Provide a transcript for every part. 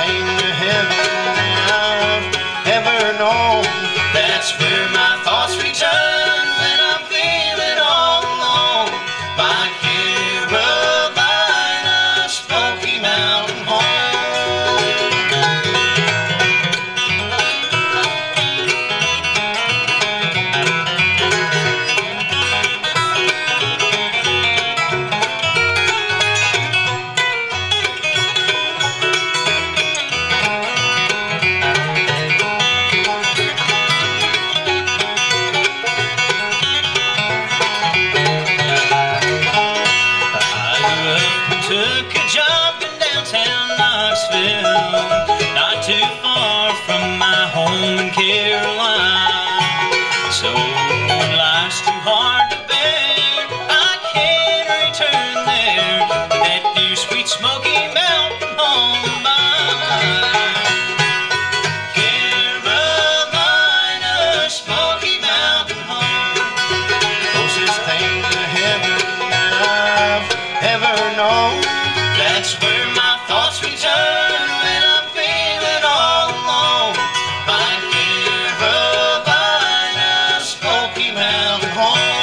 thing to heaven I've ever known. That's where my thoughts return when I'm feeling all alone. My Carolina Smoky Mountain home. Took a job in downtown Knoxville, not too far from my home in Carolina. So when life's too hard to bear, I can return there to that dear sweet Smoky Mountain home mine. Carolina Smoky Mountain home, closest thing to heaven that I've ever known. That's where my thoughts return when I'm feeling all alone. My Carolina Smoky Mountain home.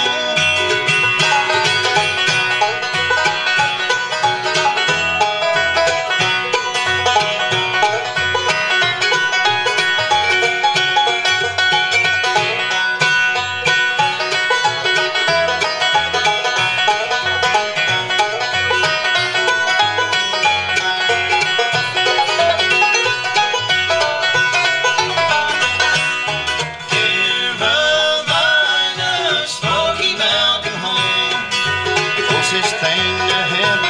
Closest thing to heaven